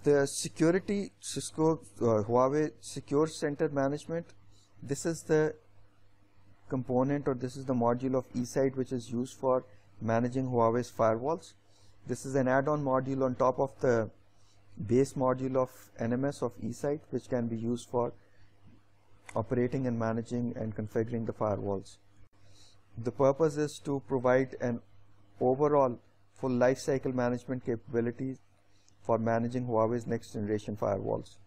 The Huawei Secure Center Management, this is the component, or this is the module of eSite which is used for managing Huawei's firewalls. This is an add-on module on top of the base module of NMS of eSite, which can be used for operating and managing and configuring the firewalls. The purpose is to provide an overall full lifecycle management capability for managing Huawei's next generation firewalls.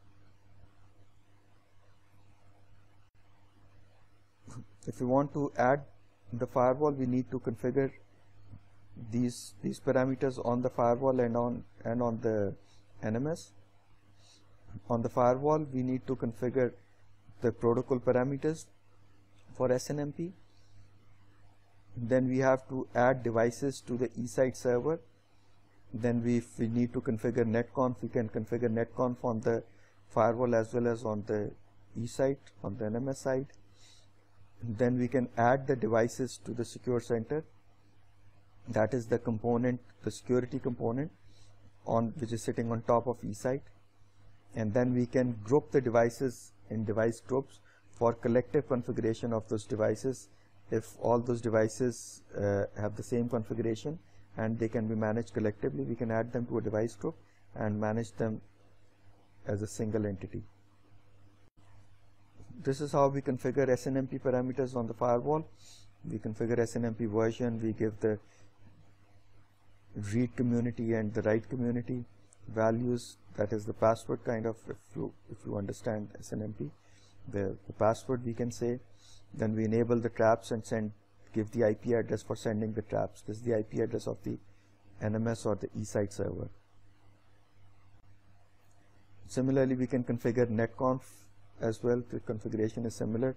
If we want to add the firewall, we need to configure these parameters on the firewall and on the NMS. On the firewall, we need to configure the protocol parameters for SNMP. Then we have to add devices to the eSite server. Then if we need to configure netconf, we can configure netconf on the firewall as well as on the eSite, on the NMS side. Then we can add the devices to the secure center. That is the component, the security component, which is sitting on top of eSite. And then we can group the devices in device groups for collective configuration of those devices. If all those devices have the same configuration and they can be managed collectively, we can add them to a device group and manage them as a single entity. This is how we configure SNMP parameters on the firewall. We configure SNMP version, we give the read community and the write community values, that is the password kind of, if you understand SNMP, the password we can say. Then we enable the traps and give the IP address for sending the traps. This is the IP address of the NMS or the eSite server. Similarly, we can configure netconf as well. The configuration is similar.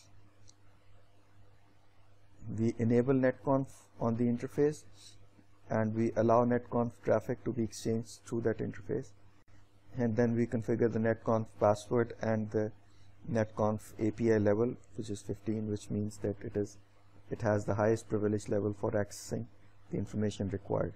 We enable netconf on the interface and we allow netconf traffic to be exchanged through that interface. And then we configure the netconf password and the netconf API level, which is 15, which means that it has the highest privilege level for accessing the information required.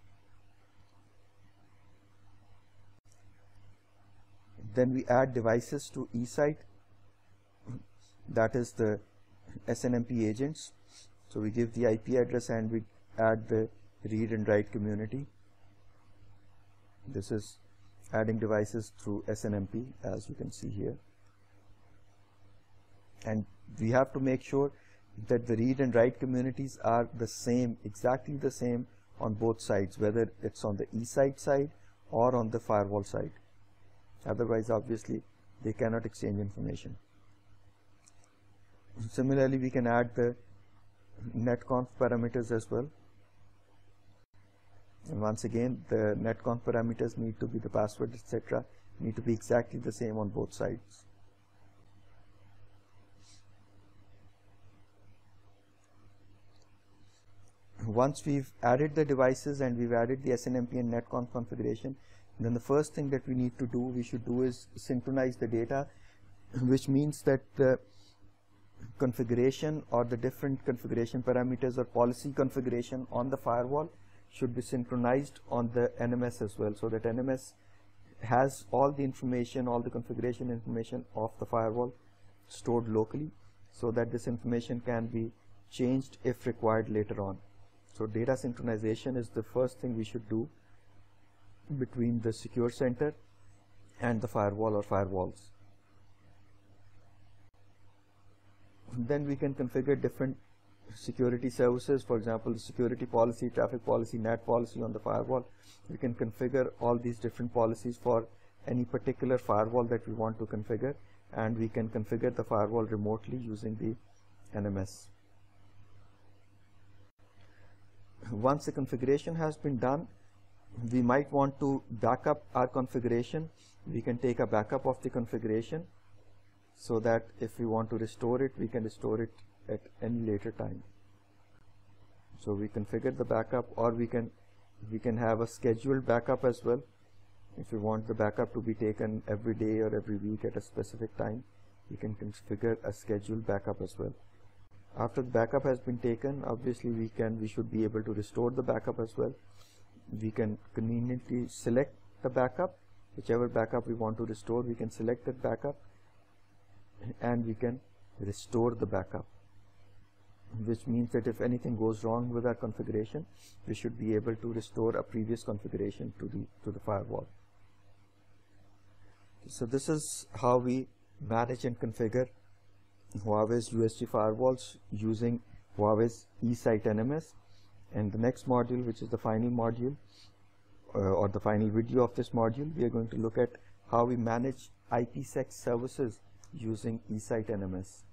Then we add devices to eSite, that is the SNMP agents. So we give the IP address and we add the read and write community. This is adding devices through SNMP, as you can see here. And we have to make sure that the read and write communities are the same, exactly the same on both sides, whether it's on the eSite side or on the firewall side. Otherwise, obviously, they cannot exchange information. Similarly, we can add the netconf parameters as well. And once again, the netconf parameters need to be the password, etc., need to be exactly the same on both sides. Once we've added the devices and we've added the SNMP and netconf configuration, then the first thing that we should do is synchronize the data, which means that the configuration or the different configuration parameters or policy configuration on the firewall should be synchronized on the NMS as well, so that NMS has all the information, all the configuration information of the firewall stored locally, so that this information can be changed if required later on. So data synchronization is the first thing we should do between the secure center and the firewall or firewalls. Then we can configure different security services, for example, the security policy, traffic policy, NAT policy on the firewall. We can configure all these different policies for any particular firewall that we want to configure, and we can configure the firewall remotely using the NMS. Once the configuration has been done, we might want to back up our configuration. We can take a backup of the configuration so that if we want to restore it, we can restore it at any later time. So we configure the backup, or we can have a scheduled backup as well. If we want the backup to be taken every day or every week at a specific time, we can configure a scheduled backup as well. After the backup has been taken, obviously we should be able to restore the backup as well. We can conveniently select the backup whichever backup we want to restore, we can select that backup and we can restore the backup, which means that if anything goes wrong with our configuration, we should be able to restore a previous configuration to the firewall. So this is how we manage and configure Huawei's USG firewalls using Huawei's eSite NMS. And the next module, which is the final module or the final video of this module, we are going to look at how we manage IPsec services using eSite NMS.